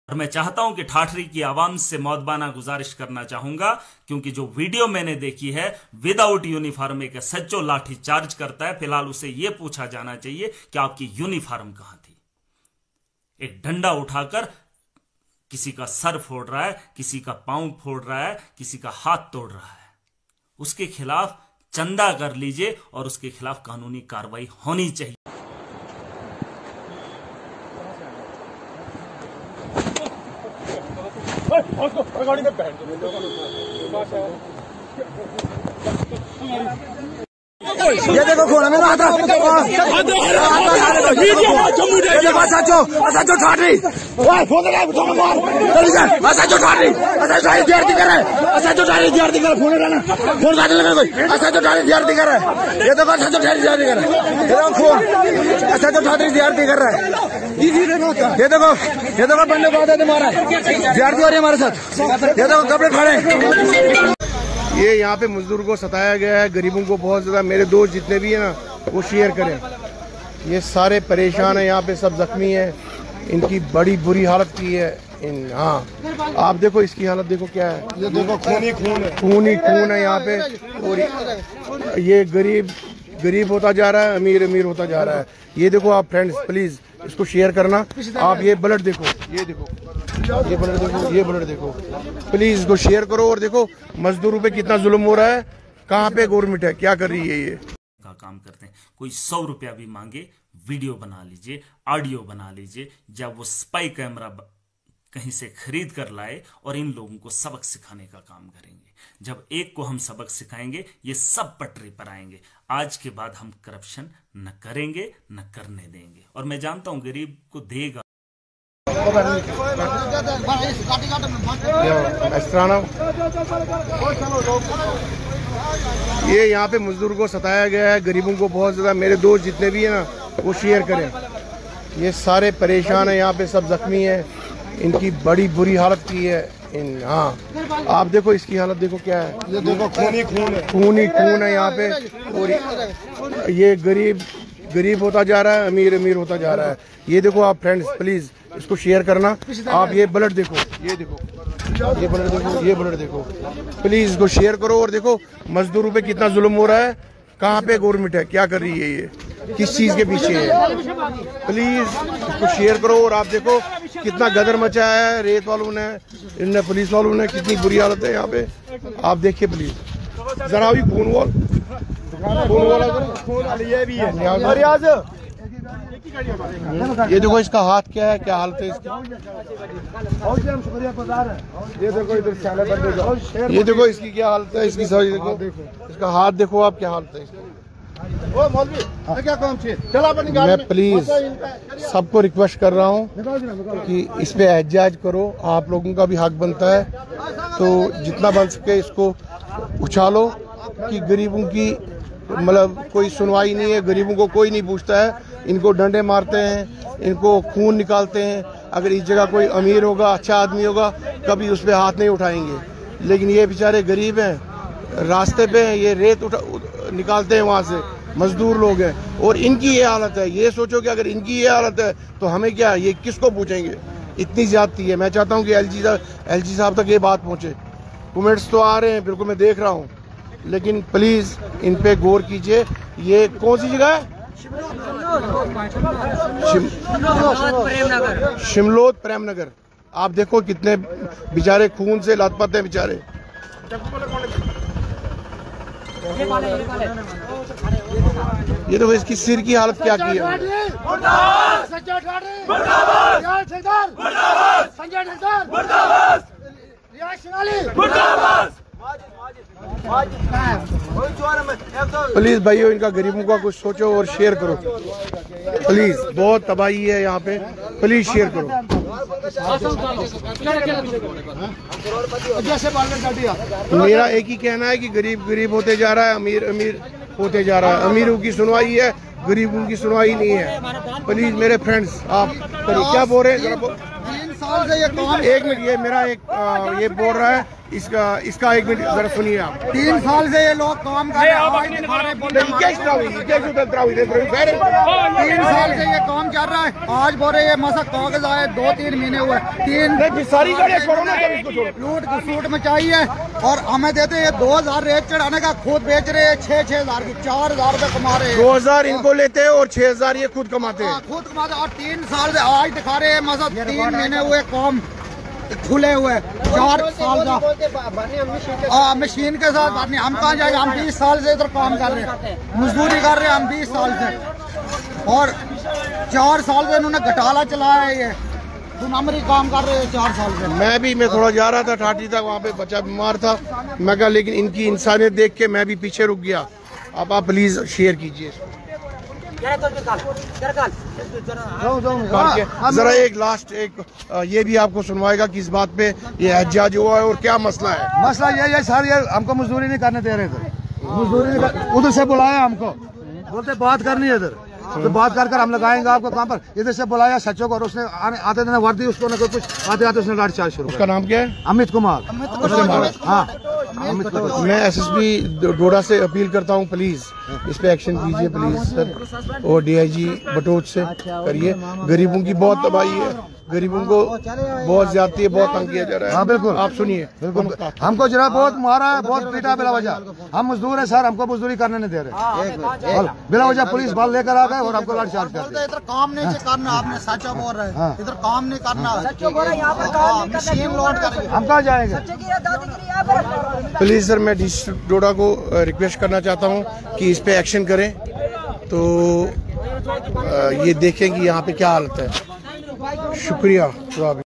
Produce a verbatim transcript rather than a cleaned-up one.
और मैं चाहता हूं कि ठाठरी की आवाम से मौदबाना गुजारिश करना चाहूंगा, क्योंकि जो वीडियो मैंने देखी है विदाउट यूनिफॉर्म एक सच्चो लाठी चार्ज करता है। फिलहाल उसे यह पूछा जाना चाहिए कि आपकी यूनिफॉर्म कहां थी। एक डंडा उठाकर किसी का सर फोड़ रहा है, किसी का पांव फोड़ रहा है, किसी का हाथ तोड़ रहा है। उसके खिलाफ चंदा कर लीजिए और उसके खिलाफ कानूनी कार्रवाई होनी चाहिए। ये देखो खून में आता सचो सचो ठाठी सचो ठाठी विद्यार्थी कर रहा है सचो ठाठी विद्यार्थी कर फोन रहना फोन साथ लगा कोई सचो ठाठी विद्यार्थी कर रहा है। ये देखो सचो ठाठी विद्यार्थी कर रहा है। ये देखो फोन सचो ठाठी विद्यार्थी कर रहा है। ये देखो ये देखो बंदे को आते मारा विद्यार्थी और हमारे साथ। ये देखो कपड़े फाड़े। ये यहाँ पे मजदूर को सताया गया है, गरीबों को बहुत ज्यादा। मेरे दोस्त जितने भी हैं ना वो शेयर करें। ये सारे परेशान हैं, यहाँ पे सब जख्मी हैं, इनकी बड़ी बुरी हालत की है। इन हाँ आप देखो इसकी हालत देखो क्या है। ये देखो खून ही खून है, खून ही खून है यहाँ पे। और ये गरीब गरीब होता जा रहा है, अमीर अमीर होता जा रहा है। ये देखो आप फ्रेंड्स प्लीज इसको शेयर करना। आप ये ब्लड देखो, ये देखो ये ब्लड देखो, ये ब्लड देखो, प्लीज इसको शेयर करो। और देखो मजदूरों पे कितना जुल्म हो रहा है। कहाँ पे गवर्नमेंट है, क्या कर रही है। ये का काम करते हैं। कोई सौ रुपया भी मांगे, वीडियो बना लीजिए, ऑडियो बना लीजिए, जब वो स्पाई कैमरा कहीं से खरीद कर लाए और इन लोगों को सबक सिखाने का काम करेंगे। जब एक को हम सबक सिखाएंगे ये सब पटरी पर आएंगे। आज के बाद हम करप्शन न करेंगे न करने देंगे। और मैं जानता हूं गरीब को देगा। ये यहाँ पे मजदूर को सताया गया है, गरीबों को बहुत ज्यादा। मेरे दोस्त जितने भी हैं ना वो शेयर करें। ये सारे परेशान हैं, यहाँ पे सब जख्मी हैं, इनकी बड़ी बुरी हालत की है। इन हाँ आप देखो इसकी हालत देखो क्या है। ये देखो खून ही खून है, खून ही खून है यहाँ पे। और ये गरीब गरीब होता जा रहा है, अमीर अमीर होता जा रहा है। ये देखो आप फ्रेंड्स प्लीज इसको शेयर करना। आप ये ब्लड देखो, ये देखो ये ब्लड देखो, ये ब्लड देखो, प्लीज इसको शेयर करो। और देखो मजदूरों पे कितना जुल्म हो रहा है। कहाँ पे गवर्नमेंट है, क्या कर रही है, ये किस चीज के पीछे है। प्लीज इसको शेयर करो। और आप देखो कितना गदर मचाया है रेत वालों ने, इनने पुलिस वालों ने। कितनी बुरी हालत है यहाँ पे, आप देखिए प्लीज जरा भी। खून वाल खून वाला खून ये भी है। ये देखो इसका हाथ क्या है, क्या हालत है इसकी। ये देखो इधर, ये देखो इसकी क्या हालत है इसकी। सर देखो इसका हाथ देखो आप, क्या हालत है इसकी। मैं प्लीज सबको रिक्वेस्ट कर रहा हूँ कि इस पे एहतजाज करो। आप लोगों का भी हक बनता है, तो जितना बन सके इसको उछालो। कि गरीबों की मतलब कोई सुनवाई नहीं है, गरीबों को कोई नहीं पूछता है। इनको डंडे मारते हैं, इनको खून निकालते हैं। अगर इस जगह कोई अमीर होगा, अच्छा आदमी होगा, कभी उस पर हाथ नहीं उठाएंगे। लेकिन ये बेचारे गरीब हैं, रास्ते पे हैं, ये रेत उठा निकालते हैं वहाँ से, मजदूर लोग हैं। और इनकी ये हालत है। ये सोचो कि अगर इनकी ये हालत है तो हमें क्या, ये किसको पूछेंगे। इतनी ज्यादती है। मैं चाहता हूँ कि एलजी एलजी साहब तक ये बात पहुँचे। कमेंट्स तो आ रहे हैं, बिल्कुल मैं देख रहा हूँ, लेकिन प्लीज इन पे गौर कीजिए। ये कौन सी जगह है, शिमलोद प्रेम नगर। आप देखो कितने बेचारे खून से लथपथ हैं बेचारे। ये देखो इसकी सिर की हालत क्या की है। प्लीज भाइयों इनका गरीबों का कुछ सोचो और शेयर करो प्लीज। बहुत तबाही है यहाँ पे, प्लीज शेयर करो। मेरा एक ही कहना है कि गरीब गरीब होते जा रहा है, अमीर अमीर होते जा रहा है। अमीरों की सुनवाई है, गरीबों की सुनवाई नहीं है। प्लीज मेरे फ्रेंड्स आप करिए। क्या बोल रहे हैं, एक मिनट। ये मेरा एक आ, ये बोल रहा है इसका इसका एक मिनट जरा सुनिए आप। तीन साल से ये लोग काम कर रहे हैं, आज दिखा रहे हैं, बोल रहे हैं तीन साल से ये काम चल रहा है, आज बोल रहे ये मसा कागज आए, दो तीन महीने हुए, तीन सारी गाड़ियां छोड़ो ना, लूट सूट में चाहिए और हमें देते हैं दो हजार रेट चढ़ाने का, खुद बेच रहे हैं छह छह हजार की, चार हजार रूपए कमा रहे हैं। दो हजार इनको लेते हैं और छह हजार ये खुद कमाते हैं, खुद कमाते। और तीन साल से आज दिखा रहे हैं मसा तीन महीने हुए काम खुले हुए, चार साल का आ, मशीन के साथ बात नहीं। हम कहाँ जाएंगे, हम बीस साल से इधर काम कर रहे हैं, मजदूरी कर रहे हैं हम बीस साल से, और चार साल से इन्होंने घटाला चलाया है, ये नंबरी काम कर रहे हैं चार साल से। मैं भी मैं थोड़ा जा रहा था ठाठी तक, वहाँ पे बच्चा बीमार था, मैं कहा लेकिन इनकी इंसानियत देख के मैं भी पीछे रुक गया। अब आप प्लीज शेयर कीजिए जरा एक लास्ट एक ये भी आपको सुनवाएगा कि इस बात पे ये एहतजाज हुआ है और क्या मसला है। मसला ये है सर, ये हमको मजदूरी नहीं करने दे रहे थे, मजदूरी उधर से बुलाया हमको, बोलते बात करनी है इधर, तो बात कर कर हम लगाएंगे आपको काम पर, इधर से बुलाया सचो को, और उसने आते दिन वर्दी उसको न कुछ आते आते उसने लाठी चार्ज शुरू। उसका नाम क्या है? अमित कुमार। हाँ मैं एसएसपी डोडा से अपील करता हूँ, प्लीज इस पे एक्शन कीजिए प्लीज सर, और डीआईजी बटोच से करिए। गरीबों की बहुत तबाही है, गरीबों को बहुत ज्यादा बहुत तंग किया जा रहा है। हाँ बिल्कुल, आप सुनिए। हमको जरा बहुत मारा है, बहुत पीटा बिला वजह, हम मजदूर है सर, हमको मजदूरी करने नहीं दे रहे, बिला वजह पुलिस बल लेकर आ गए और हमको लाठी चार्ज कर दिया। इधर काम नहीं करना, आपने सच्चा बोल रहे हैं, इधर काम नहीं करना, मशीन लोड कर, हम कहाँ जाएंगे। प्लीज सर मैं डिस्ट्रिक्ट डोडा को रिक्वेस्ट करना चाहता हूँ कि इस पे एक्शन करें, तो ये देखें कि यहाँ पे क्या हालत है। शुक्रिया।